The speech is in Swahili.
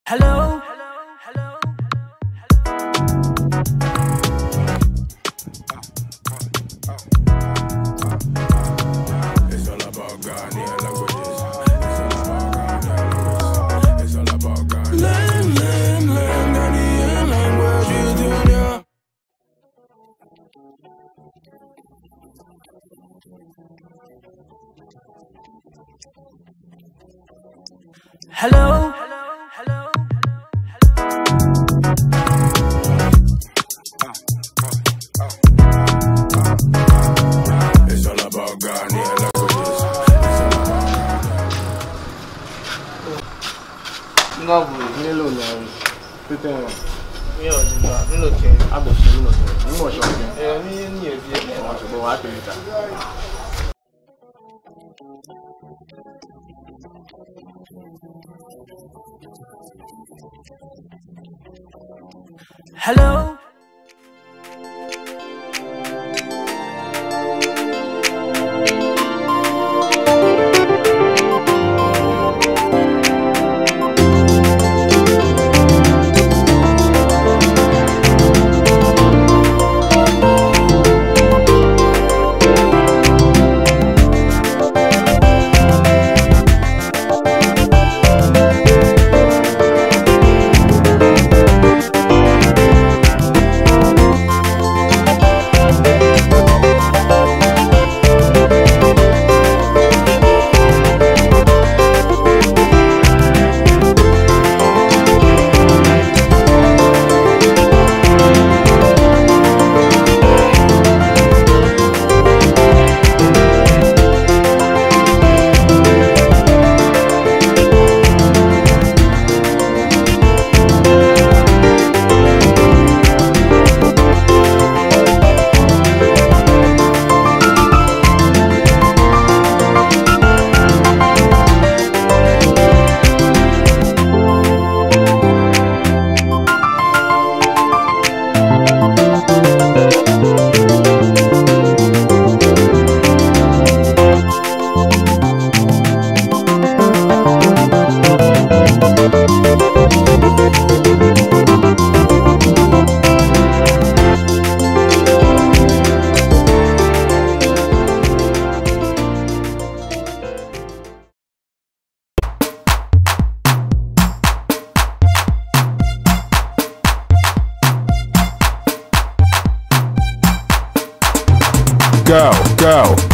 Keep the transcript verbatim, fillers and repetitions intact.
Hello. It's all about Ghanaian languages. It's all about Ghanaian languages. It's all about Ghanaian languages. Ghanaian languages, Junior. Hello. Hello. It's all about Ghanaian languages. Não vou, nem lo não. Tu tem um. Eu digo, não lo tem. Ah, bom, não lo tem. Não vou chamar. É, nem nem é bien. Eu acho bom, acredita. Hello. Go, go.